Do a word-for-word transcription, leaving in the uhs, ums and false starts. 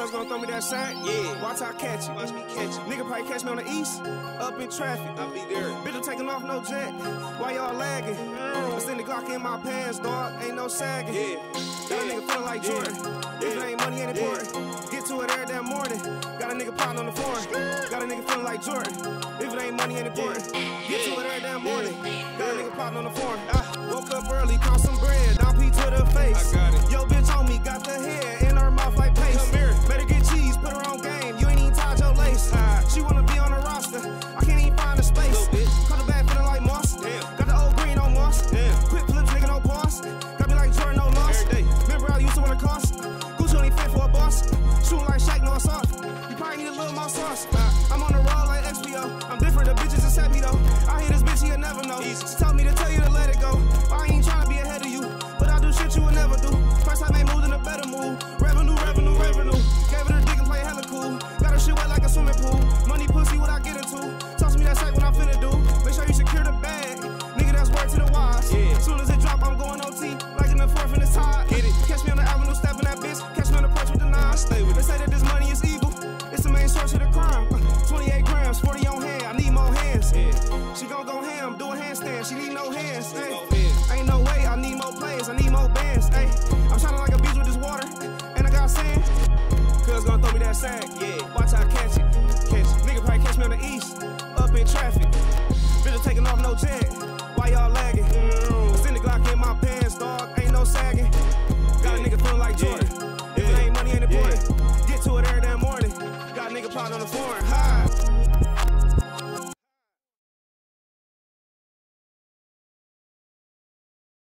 Cuz gon' throw me that sack, yeah. Watch I catch it. Watch me catch it. Nigga probably catch me on the east, up in traffic. I'll be there. Bitch, I'm taking off no jet. Why y'all lagging? I send the Glock in my pants, dog. Ain't no sagging. Yeah. Got a nigga feeling like Jordan. If it ain't money, ain't important. Get to it every damn morning. Got a nigga plotting on the floor. Got a nigga feeling like Jordan. If it ain't money, ain't important. Get to it every damn morning. Got a nigga plotting on the floor. I woke up early, caught some bread. Down P to the face. I got it. Yo, bitch on me, got the hair in her mouth like paste. Come here. Better get cheese, put her on game. You ain't even tied your lace. She wanna be on the roster. I can't even find a space. Little bitch. Cut the back feeling like moss. Damn. Got the old green on moss. Damn. Quick flips, nigga, no pause. Got me like Jordan, no loss. Every day. Remember I used to wanna cost. Gucci only fit for a boss. Shooting like Shaq, no soft. You probably need a little more sauce. I'm on the road like X B O. I'm different, the bitches accept me though. I hear this bitch, he'll never know. She told me to tell you to let it go. I ain't trying to be ahead of you, but I do shit you would never do. First I made moves in a better mood. Revenue, revenue, revenue. Gave her the dick and play hella cool. Got her shit wet like a swimming pool. Money, pussy, what I get into. Toss me that sack what I'm finna do. Make sure you secure the bag. Nigga, that's word to the wise. Yeah. Soon as it drop, I'm going O T. Like in the fourth and it's hot. Get it. Catch me on the avenue, stepping that bitch. Catch me on the porch with the nine. Stay with They it. say that this money is evil. It's the main source of the crime. Uh, twenty-eight grams, forty on hand. I need more hands. Yeah. She gon' go ham, do a handstand. She need no hands. Ay. No hands. Ain't no way. I need more plays. I need more bands. Ay. I'm shining like a beach with this water, and I got sand. Cuz gon' throw me that sack. Yeah. Watch I catch it. Catch it. Nigga probably catch me on the east, up in traffic. Bitch taking off no jet.